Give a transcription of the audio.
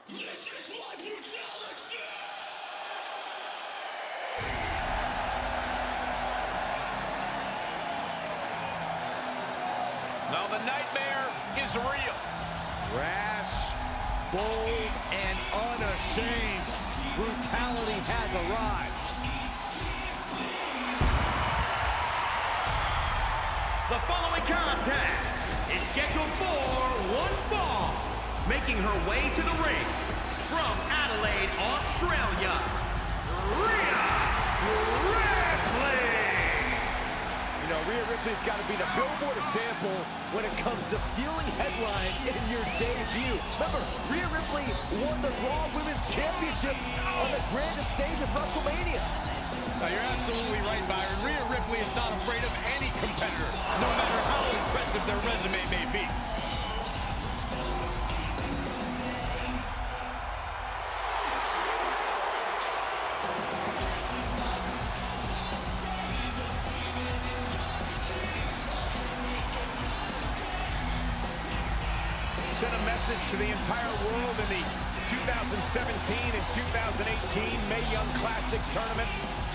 This is my brutality! Now the nightmare is real. Rash, bold, and unashamed. Brutality has arrived. The following contest is scheduled for one fall. Making her way to the ring from Adelaide, Australia, Rhea Ripley. You know, Rhea Ripley's got to be the billboard example when it comes to stealing headlines in your debut. Remember, Rhea Ripley won the Raw Women's Championship on the grandest stage of WrestleMania. Now, you're absolutely right, Byron. Rhea Ripley is not afraid of any competitor, no matter how impressive their resume may be. Sent a message to the entire world in the 2017 and 2018 Mae Young Classic tournaments.